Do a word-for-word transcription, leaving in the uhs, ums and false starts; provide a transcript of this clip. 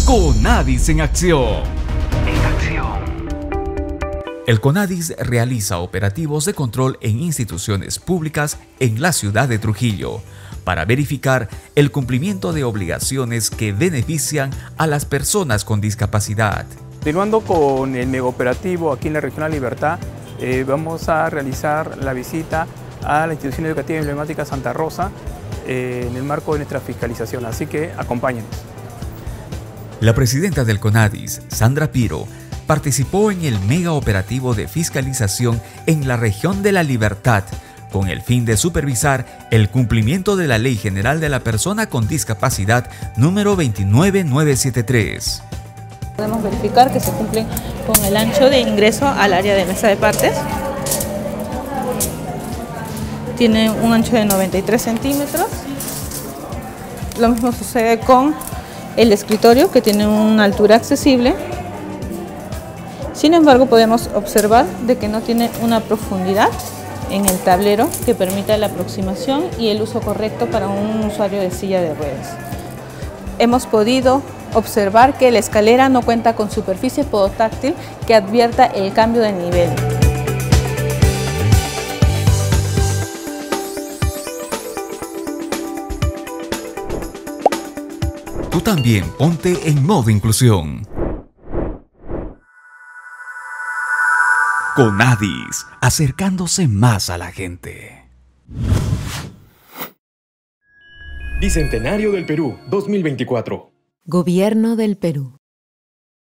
CONADIS en acción. En acción. El CONADIS realiza operativos de control en instituciones públicas en la ciudad de Trujillo para verificar el cumplimiento de obligaciones que benefician a las personas con discapacidad. Continuando con el megaoperativo aquí en la Regional Libertad, eh, vamos a realizar la visita a la institución educativa emblemática Santa Rosa eh, en el marco de nuestra fiscalización, así que acompáñenos. La presidenta del CONADIS, Sandra Piro, participó en el mega operativo de fiscalización en la región de La Libertad con el fin de supervisar el cumplimiento de la Ley General de la Persona con Discapacidad número veintinueve mil novecientos setenta y tres. Podemos verificar que se cumplen con el ancho de ingreso al área de mesa de partes. Tiene un ancho de noventa y tres centímetros. Lo mismo sucede con el escritorio, que tiene una altura accesible. Sin embargo, podemos observar de que no tiene una profundidad en el tablero que permita la aproximación y el uso correcto para un usuario de silla de ruedas. Hemos podido observar que la escalera no cuenta con superficie podotáctil que advierta el cambio de nivel. Tú también ponte en modo inclusión. CONADIS, acercándose más a la gente. Bicentenario del Perú, dos mil veinticuatro. Gobierno del Perú.